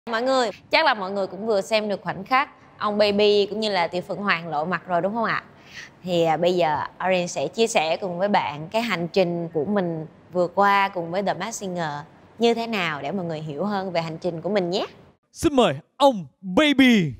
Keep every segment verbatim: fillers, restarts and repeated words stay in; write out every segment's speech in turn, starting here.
Mọi người, chắc là mọi người cũng vừa xem được khoảnh khắc ông Baby cũng như là Tiểu Phượng Hoàng lộ mặt rồi đúng không ạ? Thì à, bây giờ Orange sẽ chia sẻ cùng với bạn cái hành trình của mình vừa qua cùng với The Masked Singer như thế nào để mọi người hiểu hơn về hành trình của mình nhé. Xin mời ông Baby.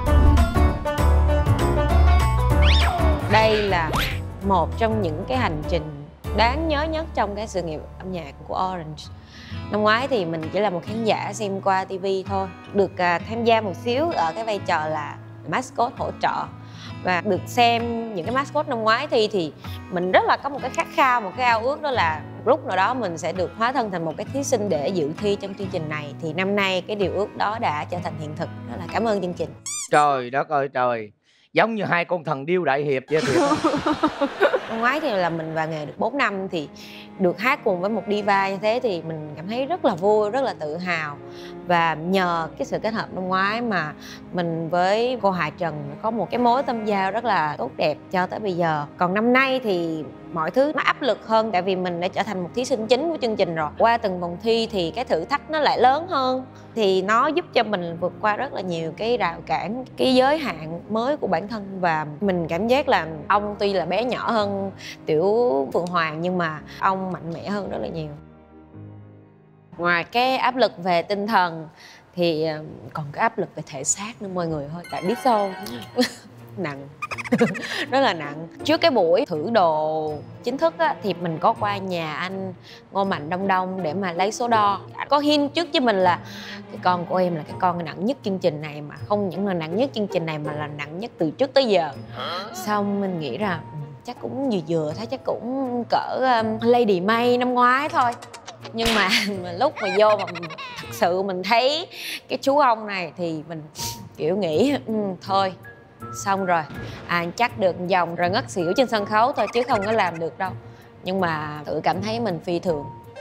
Đây là một trong những cái hành trình đáng nhớ nhất trong cái sự nghiệp âm nhạc của Orange. Năm ngoái thì mình chỉ là một khán giả xem qua ti vi thôi, được uh, tham gia một xíu ở cái vai trò là mascot hỗ trợ và được xem những cái mascot năm ngoái thi thì mình rất là có một cái khát khao, một cái ao ước, đó là lúc nào đó mình sẽ được hóa thân thành một cái thí sinh để dự thi trong chương trình này. Thì năm nay cái điều ước đó đã trở thành hiện thực, đó là cảm ơn chương trình. Trời đất ơi trời, giống như hai con thần điêu đại hiệp vậy thiệt. Năm ngoái thì là mình vào nghề được bốn năm thì được hát cùng với một diva như thế thì mình cảm thấy rất là vui, rất là tự hào. Và nhờ cái sự kết hợp năm ngoái mà mình với cô Hà Trần có một cái mối tâm giao rất là tốt đẹp cho tới bây giờ. Còn năm nay thì mọi thứ nó áp lực hơn tại vì mình đã trở thành một thí sinh chính của chương trình rồi. Qua từng vòng thi thì cái thử thách nó lại lớn hơn, thì nó giúp cho mình vượt qua rất là nhiều cái rào cản, cái giới hạn mới của bản thân. Và mình cảm giác là ông tuy là bé nhỏ hơn Tiểu Phượng Hoàng nhưng mà ông mạnh mẽ hơn rất là nhiều. Ngoài cái áp lực về tinh thần thì còn cái áp lực về thể xác nữa mọi người thôi. Tại biết sao nặng rất là nặng. Trước cái buổi thử đồ chính thức á, thì mình có qua nhà anh Ngô Mạnh Đông Đông để mà lấy số đo. Anh có hint trước với mình là cái con của em là cái con nặng nhất chương trình này, mà không những là nặng nhất chương trình này mà là nặng nhất từ trước tới giờ. Xong mình nghĩ là chắc cũng vừa vừa thôi, chắc cũng cỡ um, Lady May năm ngoái thôi. Nhưng mà, mà lúc mà vô mà mình, thật sự mình thấy cái chú ông này thì mình kiểu nghĩ um, thôi xong rồi, à, chắc được vòng rồi ngất xỉu trên sân khấu thôi chứ không có làm được đâu. Nhưng mà tự cảm thấy mình phi thường.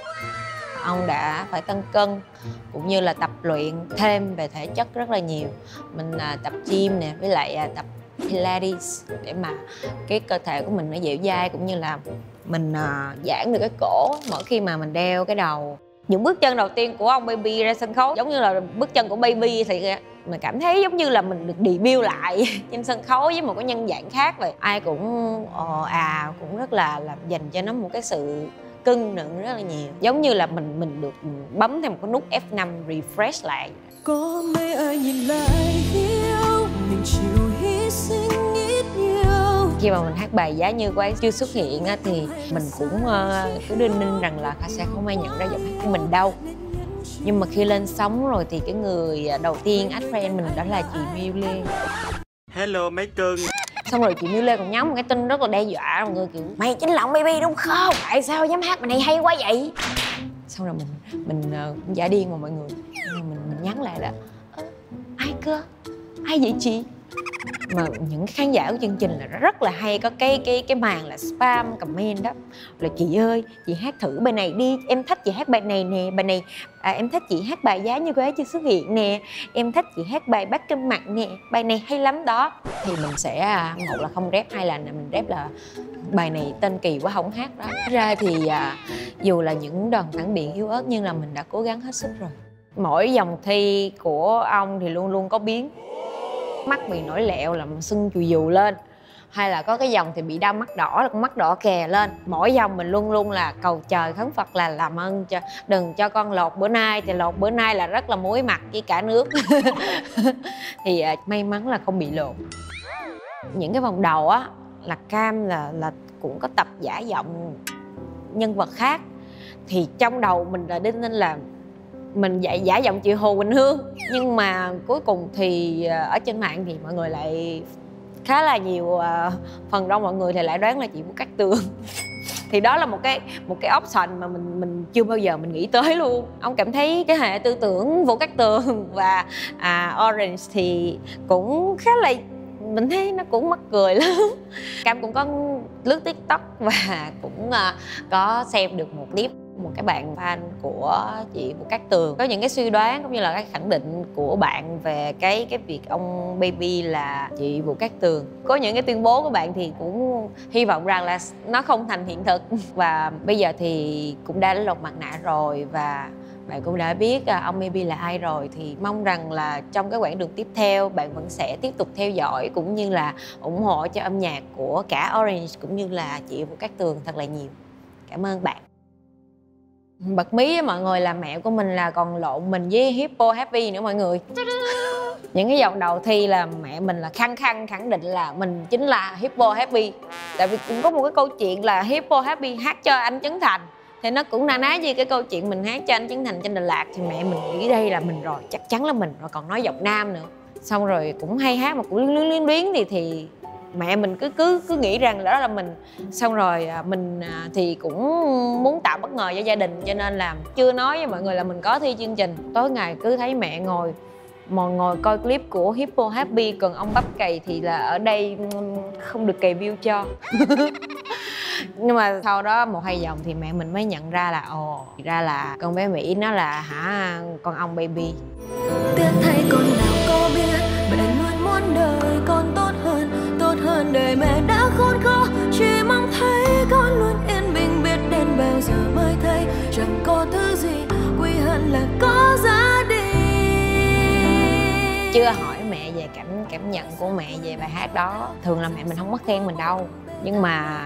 Ông đã phải tăng cân cũng như là tập luyện thêm về thể chất rất là nhiều. Mình à, tập gym nè, với lại à, tập Pilates để mà cái cơ thể của mình nó dẻo dai, cũng như là mình à, giãn được cái cổ mỗi khi mà mình đeo cái đầu. Những bước chân đầu tiên của ông Baby ra sân khấu giống như là bước chân của Baby thì mình cảm thấy giống như là mình được debut lại trên sân khấu với một cái nhân dạng khác vậy. Ai cũng ồ à cũng rất là là dành cho nó một cái sự cưng nựng rất là nhiều, giống như là mình mình được bấm thêm một cái nút F năm refresh lại. Có mấy ai nhìn lại hiểu mình chịu hy sinh ít nhiều. Khi mà mình hát bài Giá Như của ấy chưa xuất hiện á, thì mình cũng uh, cứ đinh ninh rằng là sẽ không ai nhận ra giọng hát của mình đâu. Nhưng mà khi lên sóng rồi thì cái người đầu tiên add friend mình đó là chị Miu Lê. Hello mấy cưng. Xong rồi chị Miu Lê còn nhắn một cái tin rất là đe dọa mọi người, kiểu mày chính là ông Baby đúng không? Tại sao dám hát bài này hay quá vậy? Xong rồi mình mình uh, giả điên mà mọi người. Mình, mình nhắn lại là ai cơ? Ai vậy chị? Mà những khán giả của chương trình là rất là hay có cái cái cái màn là spam comment đó, là chị ơi chị hát thử bài này đi, em thích chị hát bài này nè, bài này à, em thích chị hát bài Giá Như Cô Ấy Chưa Xuất Hiện nè, em thích chị hát bài Bát Cơm Mặn nè, bài này hay lắm đó. Thì mình sẽ một là không rep, hai là mình rep là bài này tên kỳ quá không hát đó. Ra thì à, dù là những đòn phản biện yếu ớt nhưng là mình đã cố gắng hết sức rồi. Mỗi vòng thi của ông thì luôn luôn có biến. Mắt bị nổi lẹo làm sưng chùi dù lên, hay là có cái dòng thì bị đau mắt đỏ là con mắt đỏ kè lên. Mỗi dòng mình luôn luôn là cầu trời khấn Phật là làm ơn cho đừng cho con lột bữa nay, thì lột bữa nay là rất là muối mặt với cả nước. Thì à, may mắn là không bị lột. Những cái vòng đầu á là Cam là là cũng có tập giả giọng nhân vật khác, thì trong đầu mình là đinh ninh là mình dạy giả giọng chị Hồ Quỳnh Hương, nhưng mà cuối cùng thì ở trên mạng thì mọi người lại khá là nhiều uh, phần đông mọi người thì lại đoán là chị Vũ Cát Tường. Thì đó là một cái một cái option mà mình mình chưa bao giờ mình nghĩ tới luôn. Ông cảm thấy cái hệ tư tưởng Vũ Cát Tường và à, Orange thì cũng khá là, mình thấy nó cũng mắc cười lắm. Cam cũng có lướt TikTok và cũng uh, có xem được một clip một cái bạn fan của chị Vũ Cát Tường có những cái suy đoán cũng như là cái khẳng định của bạn về cái cái việc ông Baby là chị Vũ Cát Tường. Có những cái tuyên bố của bạn thì cũng hy vọng rằng là nó không thành hiện thực. Và bây giờ thì cũng đã lột mặt nạ rồi và bạn cũng đã biết à, ông Maybe là ai rồi, thì mong rằng là trong cái quãng đường tiếp theo bạn vẫn sẽ tiếp tục theo dõi cũng như là ủng hộ cho âm nhạc của cả Orange cũng như là chị Vũ Cát Tường thật là nhiều. Cảm ơn bạn. Bật mí với mọi người là mẹ của mình là còn lộn mình với Hippo Happy nữa mọi người. Những cái vòng đầu thi là mẹ mình là khăng khăng khẳng định là mình chính là Hippo Happy. Tại vì cũng có một cái câu chuyện là Hippo Happy hát cho anh Trấn Thành, thì nó cũng na ná như cái câu chuyện mình hát cho anh Trấn Thành trên Đà Lạt. Thì mẹ mình nghĩ đây là mình rồi, chắc chắn là mình rồi, còn nói giọng nam nữa. Xong rồi cũng hay hát mà cũng luyến luyến luyến luyến thì thì mẹ mình cứ cứ cứ nghĩ rằng đó là mình. Xong rồi mình thì cũng muốn tạo bất ngờ cho gia đình, cho nên là chưa nói với mọi người là mình có thi chương trình. Tối ngày cứ thấy mẹ ngồi mà ngồi coi clip của Hippo Happy, còn ông bắp cày thì là ở đây không được cày view cho. Nhưng mà sau đó một hai vòng thì mẹ mình mới nhận ra là ồ, ra là con bé Mỹ nó là hả con ong Baby. Tiếc thay con nào có biết mẹ luôn muốn đời con tốt hơn, tốt hơn đời mẹ đã khốn khó. Chỉ mong thấy con luôn yên bình, biết đến bao giờ mới thấy chẳng có thứ gì quý hơn là có gia đình. Chưa hỏi mẹ về cảm cảm nhận của mẹ về bài hát đó. Thường là mẹ mình không có khen mình đâu, nhưng mà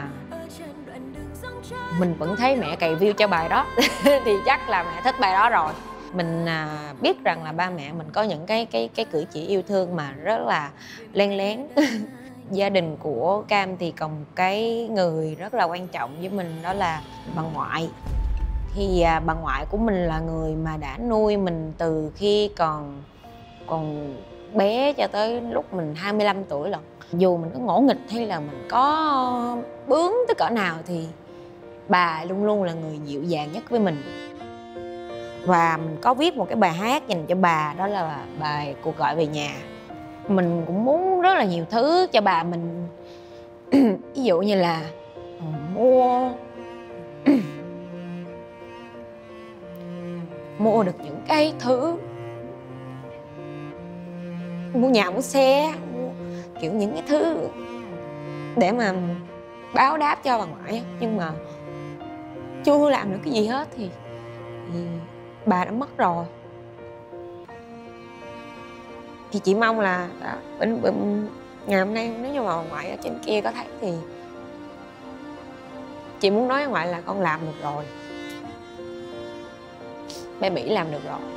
mình vẫn thấy mẹ cày view cho bài đó thì chắc là mẹ thích bài đó rồi. Mình à, biết rằng là ba mẹ mình có những cái cái cái cử chỉ yêu thương mà rất là len lén. Gia đình của Cam thì còn một cái người rất là quan trọng với mình, đó là bà ngoại. Thì à, bà ngoại của mình là người mà đã nuôi mình từ khi còn còn bé cho tới lúc mình hai mươi lăm tuổi lận. Dù mình có ngỗ nghịch hay là mình có bướng tới cỡ nào thì bà luôn luôn là người dịu dàng nhất với mình. Và mình có viết một cái bài hát dành cho bà, đó là bài Cuộc Gọi Về Nhà. Mình cũng muốn rất là nhiều thứ cho bà mình. Ví dụ như là mua mua được những cái thứ, mua nhà, mua xe, mua kiểu những cái thứ để mà báo đáp cho bà ngoại. Nhưng mà chưa làm được cái gì hết thì, thì bà đã mất rồi. Thì chỉ mong là đó, bên, bên, ngày hôm nay nếu như mà bà ngoại ở trên kia có thấy thì chị muốn nói với ngoại là con làm được rồi, bé Mỹ làm được rồi.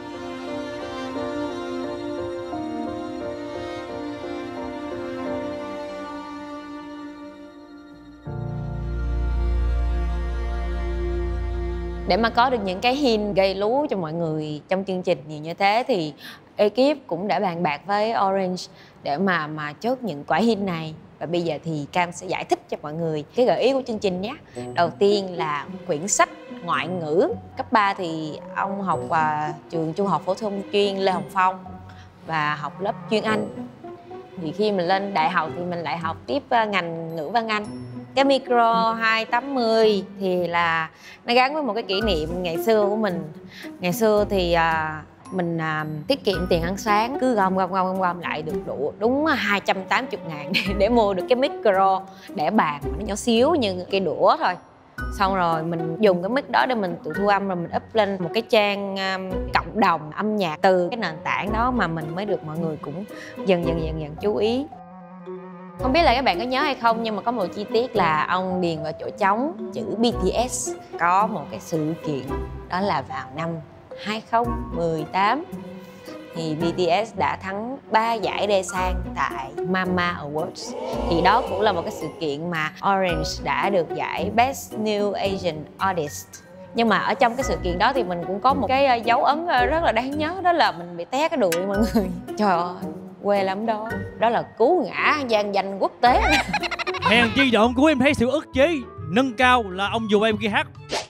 Để mà có được những cái hint gây lú cho mọi người trong chương trình nhiều như thế thì ekip cũng đã bàn bạc với Orange để mà mà chốt những quả hint này. Và bây giờ thì Cam sẽ giải thích cho mọi người cái gợi ý của chương trình nhé. Đầu tiên là quyển sách ngoại ngữ. Cấp ba thì ông học uh, trường Trung học phổ thông chuyên Lê Hồng Phong và học lớp chuyên Anh. Thì khi mình lên đại học thì mình lại học tiếp uh, ngành ngữ văn Anh. Cái micro hai tám mươi thì là nó gắn với một cái kỷ niệm ngày xưa của mình. Ngày xưa thì à, mình à, tiết kiệm tiền ăn sáng, cứ gom gom gom gom lại được đủ đúng hai trăm tám mươi ngàn để, để mua được cái micro để bàn mà nó nhỏ xíu như cây đũa thôi. Xong rồi mình dùng cái mic đó để mình tự thu âm, rồi mình up lên một cái trang um, cộng đồng âm nhạc. Từ cái nền tảng đó mà mình mới được mọi người cũng dần dần dần dần chú ý. Không biết là các bạn có nhớ hay không, nhưng mà có một chi tiết là ông điền vào chỗ trống chữ bê tê ét. Có một cái sự kiện đó là vào năm hai không một tám thì bê tê ét đã thắng ba giải Daesan tại Mama Awards. Thì đó cũng là một cái sự kiện mà Orange đã được giải Best New Asian Artist. Nhưng mà ở trong cái sự kiện đó thì mình cũng có một cái dấu ấn rất là đáng nhớ, đó là mình bị té cái đùi mọi người. Trời ơi, quê lắm đó. Đó là cú ngã vang danh quốc tế. Hèn chi đoạn của em thấy sự ức chế nâng cao là ông dù em kia hát.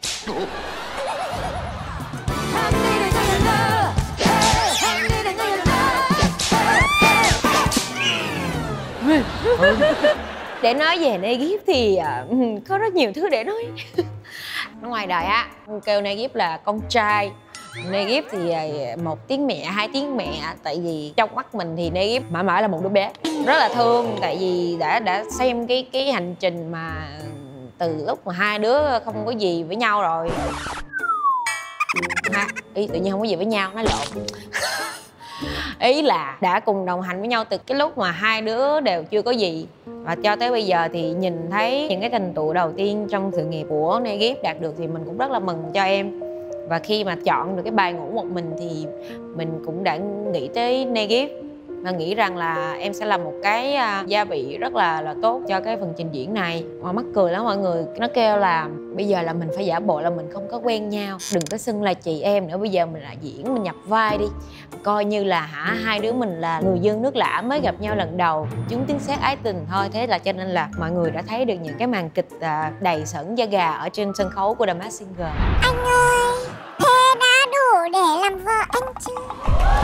Để nói về Negip thì uh, có rất nhiều thứ để nói. Ngoài đời á, kêu Negip là con trai. Negip thì một tiếng mẹ, hai tiếng mẹ. Tại vì trong mắt mình thì Negip mãi mãi là một đứa bé rất là thương. Tại vì đã đã xem cái cái hành trình mà từ lúc mà hai đứa không có gì với nhau rồi. ha. Ý tự nhiên không có gì với nhau, nói lộn. Ý là đã cùng đồng hành với nhau từ cái lúc mà hai đứa đều chưa có gì, và cho tới bây giờ thì nhìn thấy những cái thành tựu đầu tiên trong sự nghiệp của Negip đạt được thì mình cũng rất là mừng cho em. Và khi mà chọn được cái bài Ngủ Một Mình thì mình cũng đã nghĩ tới Negip và nghĩ rằng là em sẽ là một cái gia vị rất là là tốt cho cái phần trình diễn này. Mà mắc cười lắm mọi người, nó kêu là bây giờ là mình phải giả bộ là mình không có quen nhau, đừng có xưng là chị em nữa, bây giờ mình là diễn, mình nhập vai đi, coi như là hả hai đứa mình là người dân nước lã mới gặp nhau lần đầu, chúng tiếng sét ái tình thôi. Thế là cho nên là mọi người đã thấy được những cái màn kịch đầy sởn da gà ở trên sân khấu của The Masked Singer. Anh ơi, thế đã đủ để làm vợ anh chưa?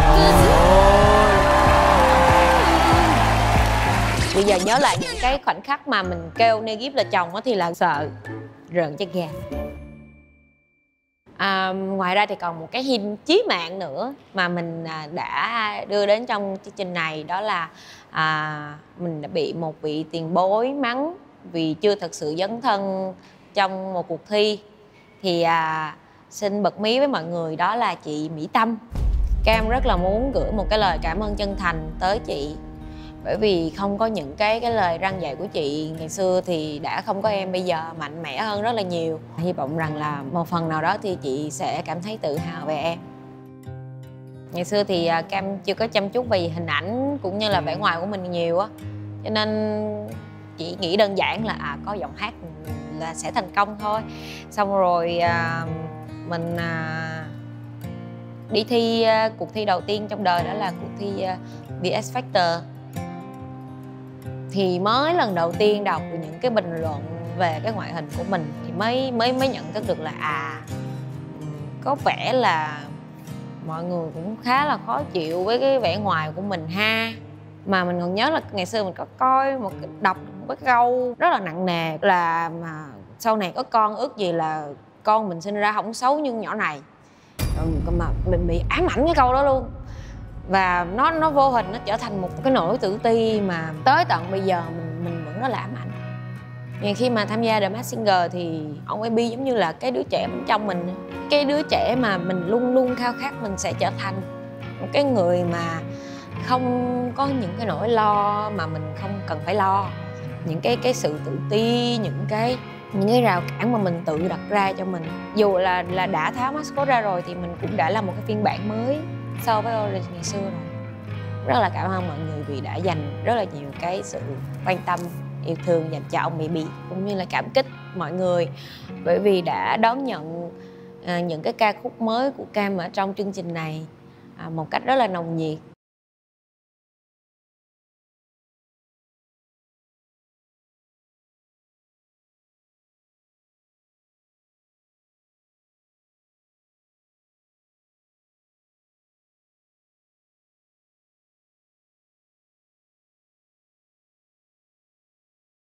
Bây giờ nhớ lại những cái khoảnh khắc mà mình kêu Negip là chồng thì là sợ rợn chân gà. À, ngoài ra thì còn một cái hint chí mạng nữa mà mình đã đưa đến trong chương trình này, đó là à, mình đã bị một vị tiền bối mắng vì chưa thật sự dấn thân trong một cuộc thi. Thì à, xin bật mí với mọi người, đó là chị Mỹ Tâm. Cam rất là muốn gửi một cái lời cảm ơn chân thành tới chị, bởi vì không có những cái cái lời răn dạy của chị ngày xưa thì đã không có em bây giờ mạnh mẽ hơn rất là nhiều. Hy vọng rằng là một phần nào đó thì chị sẽ cảm thấy tự hào về em. Ngày xưa thì Cam chưa có chăm chút về hình ảnh cũng như là vẻ ngoài của mình nhiều á, cho nên chị nghĩ đơn giản là à, có giọng hát là sẽ thành công thôi. Xong rồi à, mình à, đi thi à, cuộc thi đầu tiên trong đời, đó là cuộc thi à, The X Factor. Thì mới lần đầu tiên đọc được những cái bình luận về cái ngoại hình của mình thì mới mới mới nhận thức được là à, có vẻ là mọi người cũng khá là khó chịu với cái vẻ ngoài của mình ha. Mà mình còn nhớ là ngày xưa mình có coi một cái, đọc một cái câu rất là nặng nề là mà sau này có con ước gì là con mình sinh ra không xấu như nhỏ này. Rồi mà mình bị ám ảnh cái câu đó luôn. Và nó nó vô hình nó trở thành một cái nỗi tự ti mà tới tận bây giờ mình mình vẫn rất là ám ảnh. Nhưng khi mà tham gia The Masked Singer thì ông a bê giống như là cái đứa trẻ bên trong mình, cái đứa trẻ mà mình luôn luôn khao khát mình sẽ trở thành một cái người mà không có những cái nỗi lo mà mình không cần phải lo, những cái cái sự tự ti, những cái những cái rào cản mà mình tự đặt ra cho mình. Dù là là đã tháo mascot ra rồi thì mình cũng đã là một cái phiên bản mới so với Orange ngày xưa rồi. Rất là cảm ơn mọi người vì đã dành rất là nhiều cái sự quan tâm, yêu thương dành cho ông Baby, cũng như là cảm kích mọi người bởi vì đã đón nhận à, những cái ca khúc mới của Cam ở trong chương trình này à, một cách rất là nồng nhiệt.